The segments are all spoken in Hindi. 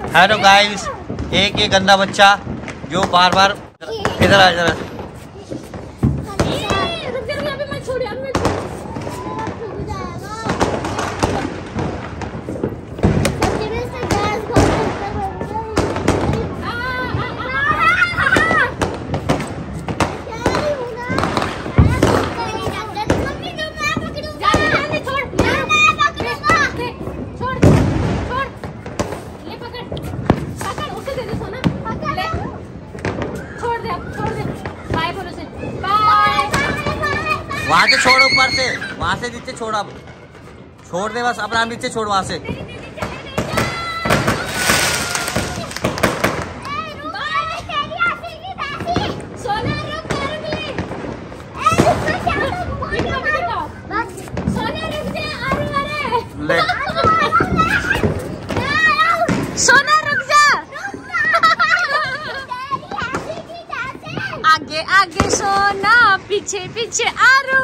हेलो गाइस, एक ये गंदा बच्चा जो बार बार इधर आ इधर। वहां से छोड़, ऊपर से वहां से नीचे छोड़, अब छोड़ दे बस, अपना नीचे छोड़ वहां से। ले सोना रुक जा, आगे आगे सोना, पीछे पीछे आरू।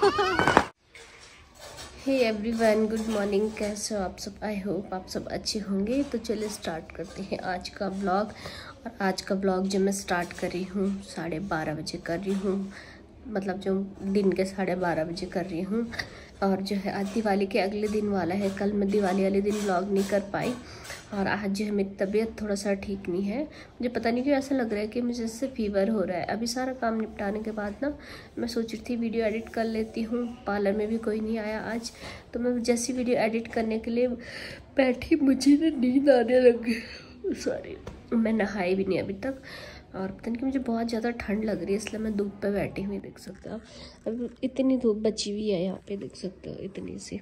Hey everyone, good morning. कैसे हो आप सब? आई होप आप सब अच्छे होंगे। तो चलिए स्टार्ट करते हैं आज का ब्लॉग। और आज का ब्लॉग जो मैं स्टार्ट कर रही हूँ 12:30 बजे कर रही हूँ, मतलब जो दिन के 12:30 बजे कर रही हूँ। और जो है आज दिवाली के अगले दिन वाला है। कल मैं दिवाली वाले दिन व्लॉग नहीं कर पाई। और आज जो है मेरी तबीयत थोड़ा सा ठीक नहीं है। मुझे पता नहीं क्यों ऐसा लग रहा है कि मुझे इससे फीवर हो रहा है। अभी सारा काम निपटाने के बाद ना मैं सोच रही थी वीडियो एडिट कर लेती हूँ। पार्लर में भी कोई नहीं आया आज, तो मैं जैसी वीडियो एडिट करने के लिए बैठी, मुझे ना नींद आने लगी। सॉरी, मैं नहाई भी नहीं अभी तक। और पता नहीं कि मुझे बहुत ज़्यादा ठंड लग रही है, इसलिए मैं धूप पे बैठी हुई, देख सकते हो। अब इतनी धूप बची हुई है यहाँ पे, देख सकते हो, इतनी सी।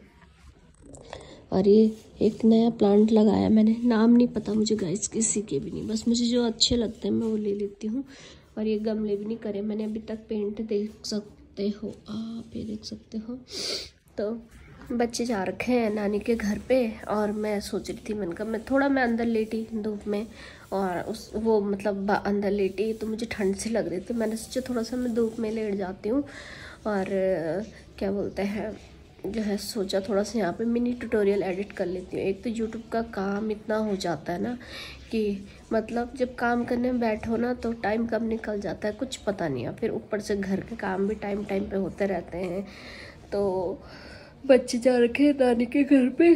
और ये एक नया प्लांट लगाया मैंने, नाम नहीं पता मुझे गाइस, किसी के भी नहीं, बस मुझे जो अच्छे लगते हैं मैं वो ले लेती हूँ। और ये गमले भी नहीं करे मैंने अभी तक पेंट, देख सकते हो आप, ये देख सकते हो। तो बच्चे जा रखे हैं नानी के घर पे, और मैं सोच रही थी, मैं अंदर लेटी धूप में, और वो मतलब अंदर लेटी तो मुझे ठंड से लग रही थी। मैंने सोचा थोड़ा सा मैं धूप में लेट जाती हूँ, और क्या बोलते हैं जो है, सोचा थोड़ा सा यहाँ पे मिनी ट्यूटोरियल एडिट कर लेती हूँ। एक तो यूट्यूब का काम इतना हो जाता है ना कि मतलब जब काम करने में बैठो ना तो टाइम कब निकल जाता है कुछ पता नहीं है। फिर ऊपर से घर के काम भी टाइम पे होते रहते हैं। तो बच्चे जा रखे हैं नानी के घर पे,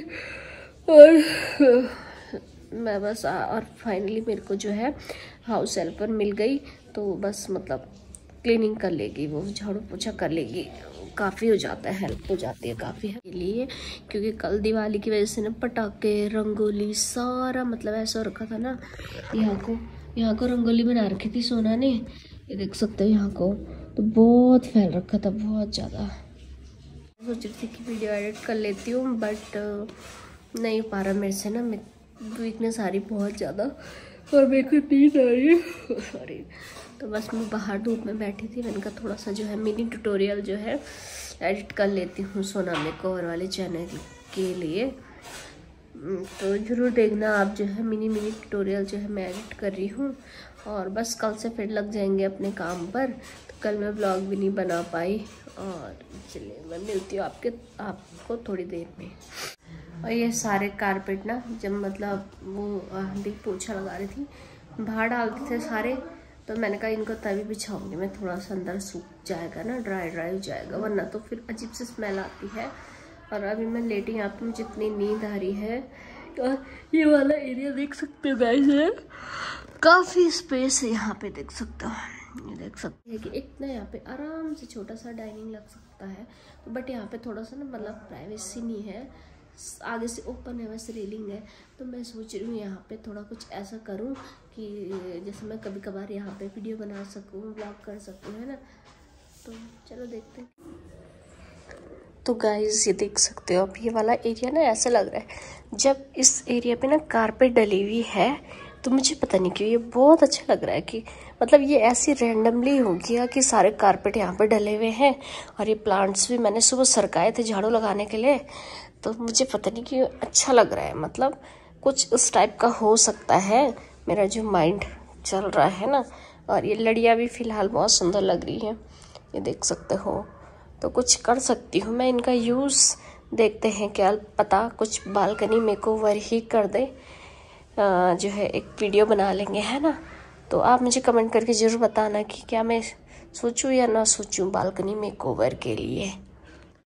और मैं बस और फाइनली मेरे को जो है हाउस हेल्पर मिल गई। तो बस मतलब क्लीनिंग कर लेगी, वो झाड़ू पोछा कर लेगी, काफ़ी हो जाता है, हेल्प हो जाती है काफ़ी के लिए। क्योंकि कल दिवाली की वजह से ना पटाखे, रंगोली, सारा मतलब ऐसा हो रखा था ना। यहाँ को रंगोली बना रखी थी सोना ने, ये देख सकते हो यहाँ को, तो बहुत फैल रखा था, बहुत ज़्यादा। सोच रही थी कि वीडियो एडिट कर लेती हूँ, बट नहीं पा रहा मेरे से ना, वीकनेस आ रही बहुत ज़्यादा, और मेरे को नींद आ रही है। सॉरी। तो बस मैं बाहर धूप में बैठी थी, मैंने कहा थोड़ा सा जो है मिनी ट्यूटोरियल जो है एडिट कर लेती हूँ सोना मेकओवर वाले चैनल के लिए। तो ज़रूर देखना आप जो है मिनी ट्यूटोरियल जो है मैं एडिट कर रही हूँ। और बस कल से फिर लग जाएंगे अपने काम पर। तो कल मैं ब्लॉग भी नहीं बना पाई। और चलिए मैं मिलती हूँ आपको थोड़ी देर में। और ये सारे कारपेट ना, जब मतलब वो आंटी पोछा लगा रही थी, बाहर डालते थे सारे, तो मैंने कहा इनको तभी बिछाऊंगी मैं, थोड़ा सा अंदर सूख जाएगा ना, ड्राई हो जाएगा, वरना तो फिर अजीब सी स्मेल आती है। और अभी मैं लेटी यहाँ पे, मुझे इतनी नींद आ रही है। और ये वाला एरिया देख सकते हो गाइस, है काफ़ी स्पेस है यहाँ पे, देख सकते हो। ये देख सकते हैं कि इतना यहाँ पे आराम से छोटा सा डाइनिंग लग सकता है। तो बट यहाँ पे थोड़ा सा ना मतलब प्राइवेसी नहीं है, आगे से ओपन है, वैसे रेलिंग है। तो मैं सोच रही हूँ यहाँ पे थोड़ा कुछ ऐसा करूँ कि जैसे मैं कभी कभार यहाँ पे वीडियो बना सकूँ, व्लॉग कर सकूँ, है ना। तो चलो देखते हैं। तो गाइस ये देख सकते हो आप, ये वाला एरिया ना ऐसा लग रहा है, जब इस एरिया पे ना कारपेट डली हुई है तो मुझे पता नहीं क्यों ये बहुत अच्छा लग रहा है कि मतलब ये ऐसी रैंडमली हो गया कि सारे कारपेट यहाँ पे डले हुए हैं। और ये प्लांट्स भी मैंने सुबह सरकाए थे झाड़ू लगाने के लिए, तो मुझे पता नहीं क्यों अच्छा लग रहा है। मतलब कुछ उस टाइप का हो सकता है, मेरा जो माइंड चल रहा है ना। और ये लड़ियाँ भी फ़िलहाल बहुत सुंदर लग रही हैं, ये देख सकते हो। तो कुछ कर सकती हूँ मैं इनका यूज़, देखते हैं क्या पता कुछ बालकनी मेकओवर ही कर दे। जो है एक वीडियो बना लेंगे, है ना। तो आप मुझे कमेंट करके ज़रूर बताना कि क्या मैं सोचूं या ना सोचूं बालकनी मेकओवर के लिए।